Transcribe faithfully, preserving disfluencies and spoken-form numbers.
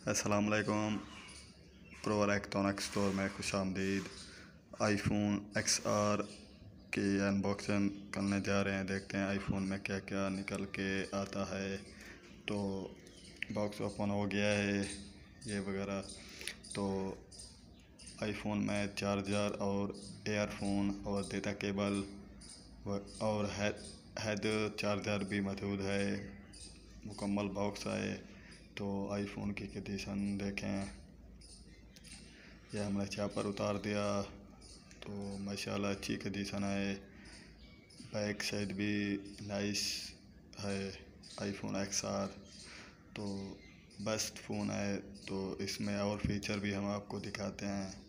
अस्सलाम वालेकुम। Pro electronic store में खुश आमदीद। आईफोन एक्स आर की अनबॉक्सिंग करने जा रहे हैं। देखते हैं आईफोन में क्या क्या निकल के आता है। तो बॉक्स ओपन हो गया है ये वगैरह। तो आईफोन में चार्जर और एयरफोन और डेटा केबल और हेड हेड चार्जर भी मौजूद है। मुकम्मल बॉक्स है। तो आईफोन की कंडीशन देखें, यह हमने चापर उतार दिया तो माशाल्लाह अच्छी कंडीशन है। बैक साइड भी नाइस है। आईफोन एक्स आर तो बेस्ट फ़ोन है। तो इसमें और फीचर भी हम आपको दिखाते हैं।